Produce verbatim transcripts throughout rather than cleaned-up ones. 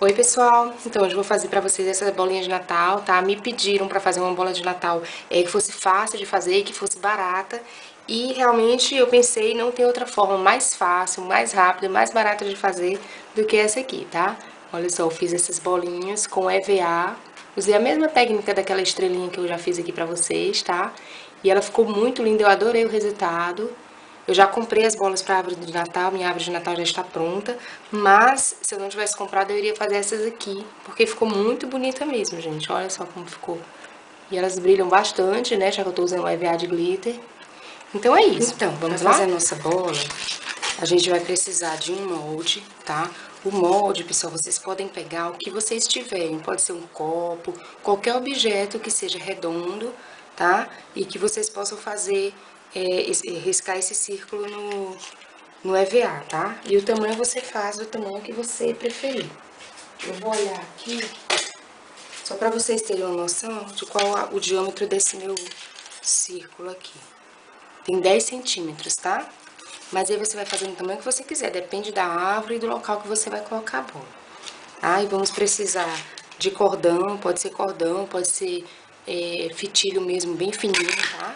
Oi pessoal, então hoje eu vou fazer pra vocês essa bolinha de Natal, tá? Me pediram pra fazer uma bola de Natal é, que fosse fácil de fazer e que fosse barata. E realmente eu pensei, não tem outra forma mais fácil, mais rápida, mais barata de fazer do que essa aqui, tá? Olha só, eu fiz essas bolinhas com E V A, usei a mesma técnica daquela estrelinha que eu já fiz aqui pra vocês, tá? E ela ficou muito linda, eu adorei o resultado. Eu já comprei as bolas para árvore de Natal, minha árvore de Natal já está pronta, mas se eu não tivesse comprado eu iria fazer essas aqui, porque ficou muito bonita mesmo, gente, olha só como ficou. E elas brilham bastante, né, já que eu tô usando o E V A de glitter. Então é isso. Então, vamos lá? Para fazer a nossa bola, a gente vai precisar de um molde, tá? O molde, pessoal, vocês podem pegar o que vocês tiverem, pode ser um copo, qualquer objeto que seja redondo, tá? E que vocês possam fazer, é, esse, riscar esse círculo no, no E V A, tá? E o tamanho você faz do tamanho que você preferir. Eu vou olhar aqui, só pra vocês terem uma noção de qual o diâmetro desse meu círculo aqui. Tem dez centímetros, tá? Mas aí você vai fazer no tamanho que você quiser, depende da árvore e do local que você vai colocar a bola. Tá? E vamos precisar de cordão, pode ser cordão, pode ser é, fitilho mesmo, bem fininho, tá?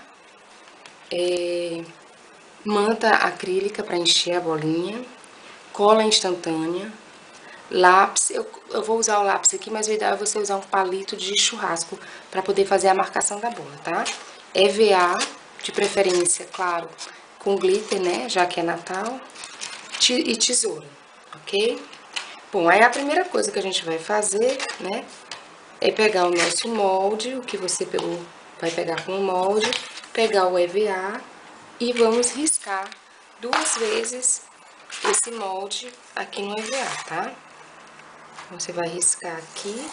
É, manta acrílica para encher a bolinha, cola instantânea, lápis, eu, eu vou usar o lápis aqui, mas o ideal é você usar um palito de churrasco para poder fazer a marcação da bola, tá? E V A, de preferência, claro, com glitter, né, já que é Natal, e tesoura, ok? Bom, aí a primeira coisa que a gente vai fazer, né, é pegar o nosso molde, o que você pegou, vai pegar com o molde, pegar o E V A e vamos riscar duas vezes esse molde aqui no E V A, tá? Você vai riscar aqui,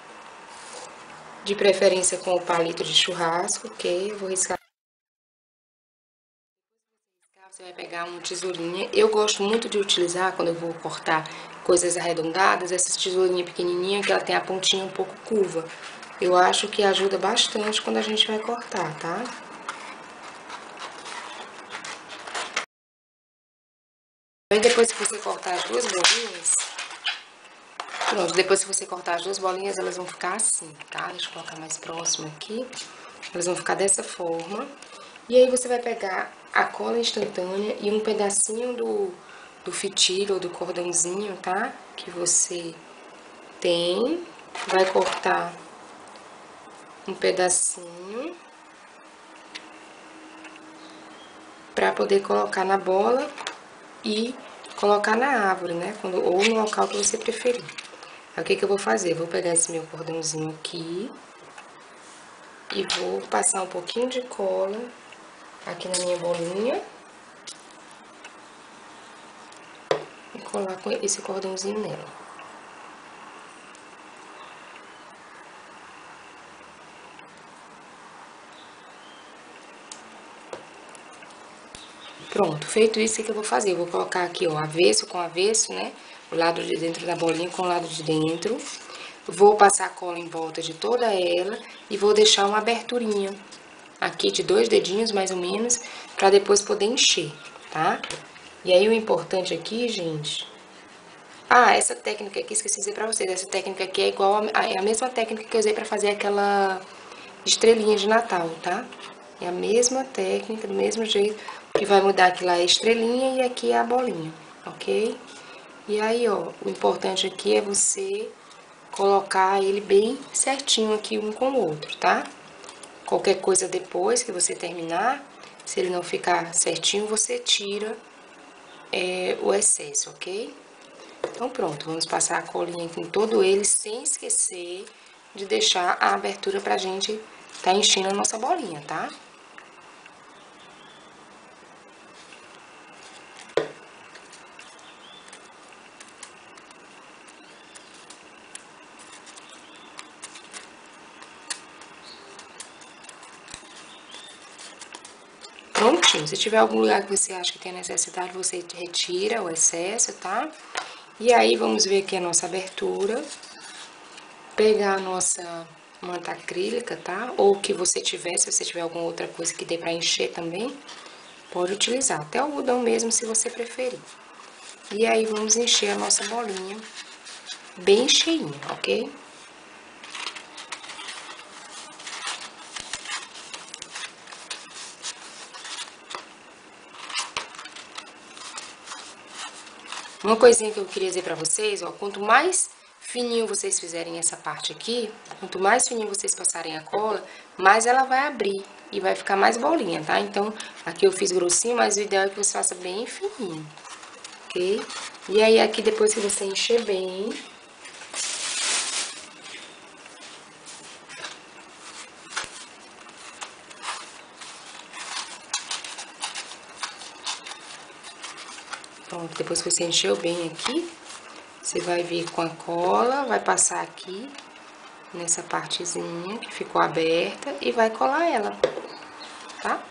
de preferência com o palito de churrasco, ok? Eu vou riscar. Você vai pegar uma tesourinha. Eu gosto muito de utilizar, quando eu vou cortar coisas arredondadas, essa tesourinha pequenininha, que ela tem a pontinha um pouco curva. Eu acho que ajuda bastante quando a gente vai cortar, tá? Aí depois que você cortar as duas bolinhas, pronto, depois que você cortar as duas bolinhas, elas vão ficar assim, tá? Deixa eu colocar mais próximo aqui. Elas vão ficar dessa forma. E aí você vai pegar a cola instantânea e um pedacinho do, do fitilho ou do cordãozinho, tá? Que você tem. Vai cortar um pedacinho pra poder colocar na bola e colocar na árvore, né? Quando, ou no local que você preferir. Aí o que que eu vou fazer? Eu vou pegar esse meu cordãozinho aqui e vou passar um pouquinho de cola aqui na minha bolinha e colar com esse cordãozinho nela. Pronto, feito isso, o que eu vou fazer? Eu vou colocar aqui, ó, avesso com avesso, né? O lado de dentro da bolinha com o lado de dentro. Vou passar a cola em volta de toda ela e vou deixar uma aberturinha aqui de dois dedinhos, mais ou menos, pra depois poder encher, tá? E aí, o importante aqui, gente... Ah, essa técnica aqui, esqueci de dizer pra vocês, essa técnica aqui é igual a, é a mesma técnica que eu usei pra fazer aquela estrelinha de Natal, tá? É a mesma técnica, do mesmo jeito, que vai mudar aqui lá é a estrelinha e aqui é a bolinha, ok? E aí, ó, o importante aqui é você colocar ele bem certinho aqui um com o outro, tá? Qualquer coisa depois que você terminar, se ele não ficar certinho, você tira é, o excesso, ok? Então pronto, vamos passar a colinha aqui em todo ele, sem esquecer de deixar a abertura pra gente tá enchendo a nossa bolinha, tá? Prontinho, se tiver algum lugar que você acha que tem necessidade, você retira o excesso, tá? E aí, vamos ver aqui a nossa abertura. Pegar a nossa manta acrílica, tá? Ou o que você tiver, se você tiver alguma outra coisa que dê pra encher também, pode utilizar. Até algodão mesmo, se você preferir. E aí, vamos encher a nossa bolinha bem cheinha, ok? Uma coisinha que eu queria dizer pra vocês, ó, quanto mais fininho vocês fizerem essa parte aqui, quanto mais fininho vocês passarem a cola, mais ela vai abrir e vai ficar mais bolinha, tá? Então, aqui eu fiz grossinho, mas o ideal é que você faça bem fininho, ok? E aí, aqui depois que você encher bem... Pronto, depois que você encheu bem aqui, você vai vir com a cola, vai passar aqui nessa partezinha que ficou aberta e vai colar ela, tá?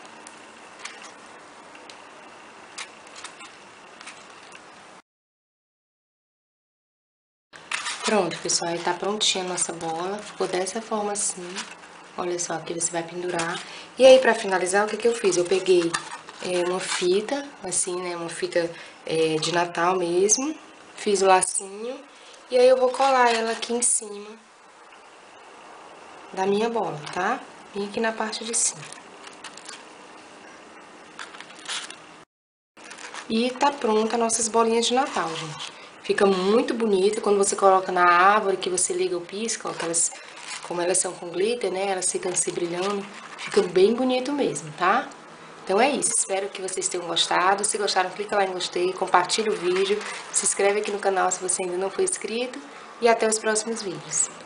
Pronto, pessoal, aí tá prontinha a nossa bola, ficou dessa forma assim. Olha só, aqui você vai pendurar. E aí, pra finalizar, o que que eu fiz? Eu peguei é, uma fita, assim, né, uma fita é, de Natal mesmo, fiz o lacinho, e aí eu vou colar ela aqui em cima da minha bola, tá? E aqui na parte de cima. E tá pronta nossas bolinhas de Natal, gente. Fica muito bonita quando você coloca na árvore, que você liga o pisca, ó, que elas, como elas são com glitter, né, elas ficam se brilhando. Fica bem bonito mesmo, tá? Então é isso, espero que vocês tenham gostado. Se gostaram, clica lá em gostei, compartilha o vídeo, se inscreve aqui no canal se você ainda não for inscrito e até os próximos vídeos.